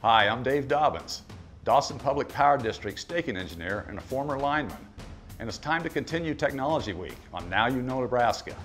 Hi, I'm Dave Dobbins, Dawson Public Power District staking engineer and a former lineman. And it's time to continue Technology Week on Now You Know Nebraska.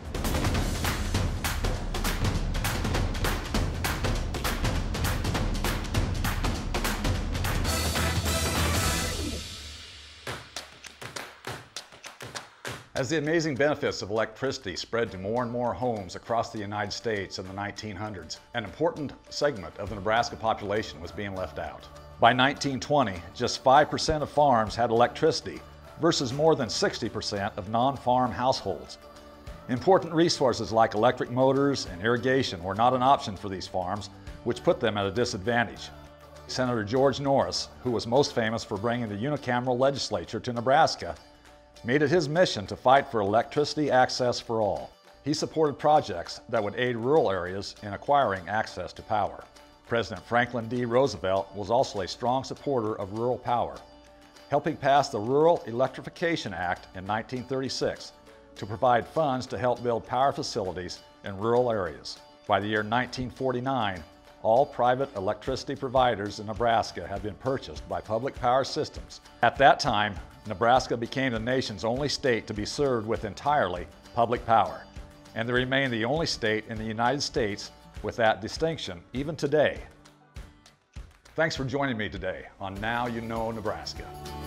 As the amazing benefits of electricity spread to more and more homes across the United States in the 1900s, an important segment of the Nebraska population was being left out. By 1920, just 5% of farms had electricity versus more than 60% of non-farm households. Important resources like electric motors and irrigation were not an option for these farms, which put them at a disadvantage. Senator George Norris, who was most famous for bringing the unicameral legislature to Nebraska, made it his mission to fight for electricity access for all. He supported projects that would aid rural areas in acquiring access to power. President Franklin D. Roosevelt was also a strong supporter of rural power, helping pass the Rural Electrification Act in 1936 to provide funds to help build power facilities in rural areas. By the year 1949, all private electricity providers in Nebraska had been purchased by Public Power Systems. At that time, Nebraska became the nation's only state to be served with entirely public power, and they remain the only state in the United States with that distinction even today. Thanks for joining me today on Now You Know Nebraska.